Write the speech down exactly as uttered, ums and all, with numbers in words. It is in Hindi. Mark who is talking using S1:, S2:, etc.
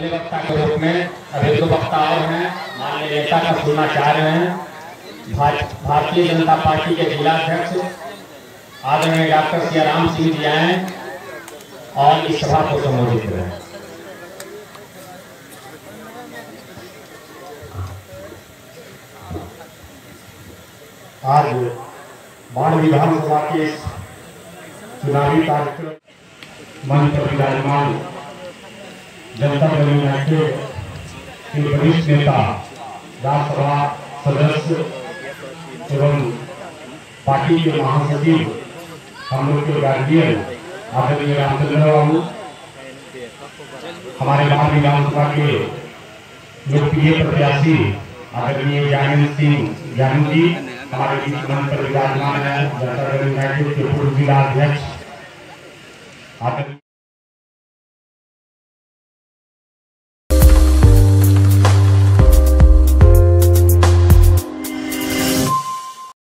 S1: अधिवक्ता के रूप में अभी दो वक्ता और हैं, माननीय नेता का सुनना चाह रहे हैं। भारतीय जनता पार्टी के जिलाध्यक्ष आदरणीय डॉक्टर सियाराम सिंह जी आए और इस सभा को संबोधित करें।
S2: आज बाढ़ विधानसभा के चुनावी कार्यक्रम मंच पर विराजमान जनता दल यूनाइटेड के वरिष्ठ नेता, राज्यसभा सदस्य एवं पार्टी के महासचिव, हम लोग के गार्जियन आदरणीय रामचंद्र बाबू, हमारे बाढ़ विधानसभा के लोकप्रिय प्रत्याशी आदरणीय ज्ञानेंद्र सिंह ज्ञानू जी हमारे बीच मंच पर विराजमान है। जनता दल यूनाइटेड के पूर्व जिला अध्यक्ष